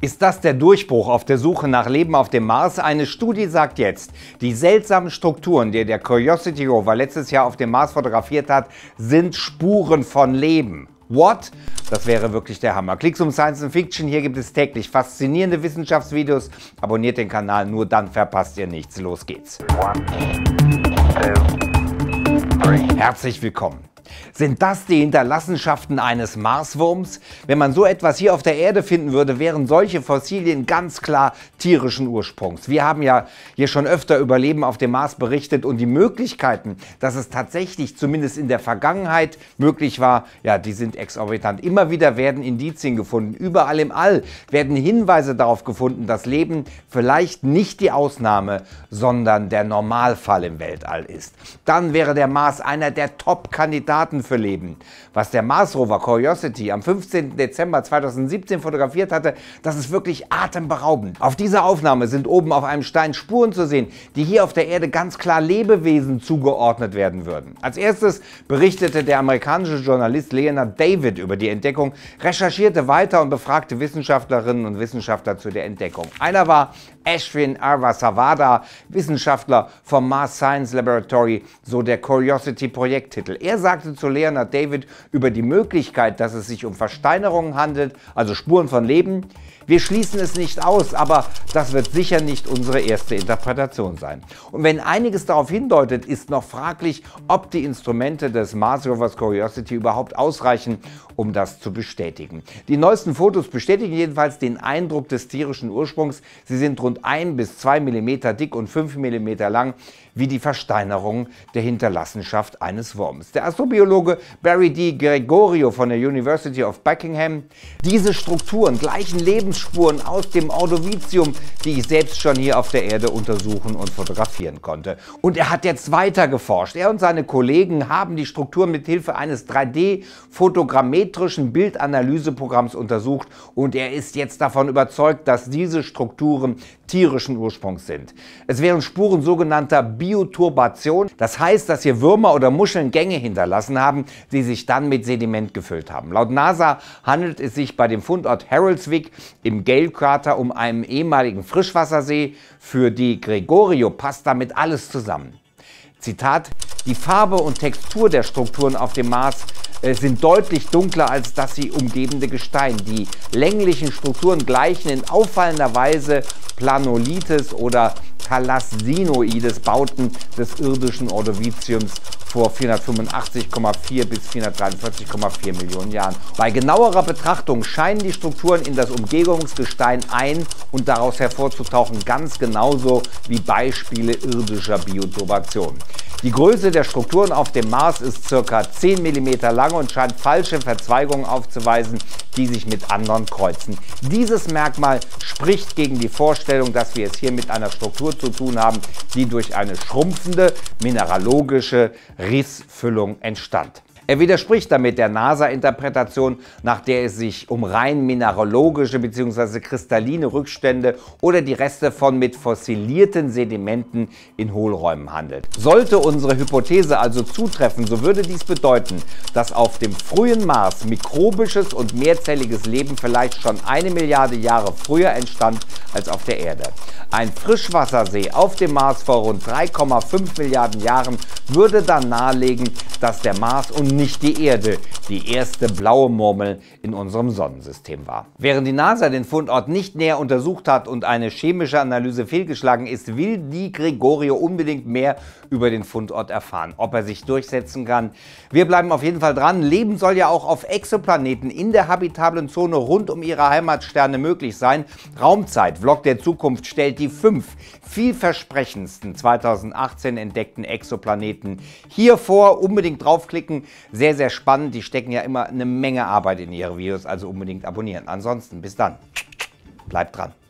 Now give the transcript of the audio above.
Ist das der Durchbruch auf der Suche nach Leben auf dem Mars? Eine Studie sagt jetzt, die seltsamen Strukturen, die der Curiosity Rover letztes Jahr auf dem Mars fotografiert hat, sind Spuren von Leben. What? Das wäre wirklich der Hammer. Klicks um Science Fiction, hier gibt es täglich faszinierende Wissenschaftsvideos. Abonniert den Kanal, nur dann verpasst ihr nichts. Los geht's. 1, 2, 3. Herzlich willkommen. Sind das die Hinterlassenschaften eines Marswurms? Wenn man so etwas hier auf der Erde finden würde, wären solche Fossilien ganz klar tierischen Ursprungs. Wir haben ja hier schon öfter über Leben auf dem Mars berichtet und die Möglichkeiten, dass es tatsächlich zumindest in der Vergangenheit möglich war, ja, die sind exorbitant. Immer wieder werden Indizien gefunden. Überall im All werden Hinweise darauf gefunden, dass Leben vielleicht nicht die Ausnahme, sondern der Normalfall im Weltall ist. Dann wäre der Mars einer der Top-Kandidaten für Leben. Was der Mars-Rover Curiosity am 15. Dezember 2017 fotografiert hatte, das ist wirklich atemberaubend. Auf dieser Aufnahme sind oben auf einem Stein Spuren zu sehen, die hier auf der Erde ganz klar Lebewesen zugeordnet werden würden. Als erstes berichtete der amerikanische Journalist Leonard David über die Entdeckung, recherchierte weiter und befragte Wissenschaftlerinnen und Wissenschaftler zu der Entdeckung. Einer war Ashwin Arvasavada, Wissenschaftler vom Mars Science Laboratory, so der Curiosity-Projekttitel. Er sagte zu Leonard David über die Möglichkeit, dass es sich um Versteinerungen handelt, also Spuren von Leben. Wir schließen es nicht aus, aber das wird sicher nicht unsere erste Interpretation sein. Und wenn einiges darauf hindeutet, ist noch fraglich, ob die Instrumente des Mars Rovers Curiosity überhaupt ausreichen, um das zu bestätigen. Die neuesten Fotos bestätigen jedenfalls den Eindruck des tierischen Ursprungs. Sie sind rund 1 bis 2 mm dick und 5 mm lang, wie die Versteinerung der Hinterlassenschaft eines Wurms. Der Astrobiologe Barry D. Gregorio von der University of Buckingham: Diese Strukturen gleichen Lebensspuren aus dem Ordovizium, die ich selbst schon hier auf der Erde untersuchen und fotografieren konnte. Und er hat jetzt weiter geforscht. Er und seine Kollegen haben die Strukturen mit Hilfe eines 3D-fotogrammetrischen Bildanalyseprogramms untersucht und er ist jetzt davon überzeugt, dass diese Strukturen tierischen Ursprungs sind. Es wären Spuren sogenannter Bioturbation, das heißt, dass hier Würmer oder Muscheln Gänge hinterlassen haben, die sich dann mit Sediment gefüllt haben. Laut NASA handelt es sich bei dem Fundort Haroldsvik im Gale-Krater um einen ehemaligen Frischwassersee. Für die Gregorio passt damit alles zusammen. Zitat: Die Farbe und Textur der Strukturen auf dem Mars sind deutlich dunkler als das sie umgebende Gestein. Die länglichen Strukturen gleichen in auffallender Weise Planolites oder Thalassinoides Bauten des irdischen Ordoviziums vor 485,4 bis 443,4 Millionen Jahren. Bei genauerer Betrachtung scheinen die Strukturen in das Umgebungsgestein ein- und daraus hervorzutauchen, ganz genauso wie Beispiele irdischer Bioturbation. Die Größe der Strukturen auf dem Mars ist ca. 10 mm lang und scheint falsche Verzweigungen aufzuweisen, die sich mit anderen kreuzen. Dieses Merkmal spricht gegen die Vorstellung, dass wir es hier mit einer Struktur zu tun haben, die durch eine schrumpfende mineralogische Rissfüllung entstand. Er widerspricht damit der NASA-Interpretation, nach der es sich um rein mineralogische bzw. kristalline Rückstände oder die Reste von mit fossilierten Sedimenten in Hohlräumen handelt. Sollte unsere Hypothese also zutreffen, so würde dies bedeuten, dass auf dem frühen Mars mikrobisches und mehrzelliges Leben vielleicht schon 1 Milliarde Jahre früher entstand als auf der Erde. Ein Frischwassersee auf dem Mars vor rund 3,5 Milliarden Jahren würde dann nahelegen, dass der Mars und nicht die Erde die erste blaue Murmel in unserem Sonnensystem war. Während die NASA den Fundort nicht näher untersucht hat und eine chemische Analyse fehlgeschlagen ist, will die Gregorio unbedingt mehr über den Fundort erfahren, ob er sich durchsetzen kann. Wir bleiben auf jeden Fall dran. Leben soll ja auch auf Exoplaneten in der habitablen Zone rund um ihre Heimatsterne möglich sein. Raumzeit, Vlog der Zukunft, stellt die 5 vielversprechendsten 2018 entdeckten Exoplaneten hier vor. Unbedingt draufklicken. Sehr, sehr spannend. Die stecken ja immer eine Menge Arbeit in ihre Videos, also unbedingt abonnieren. Ansonsten bis dann. Bleibt dran.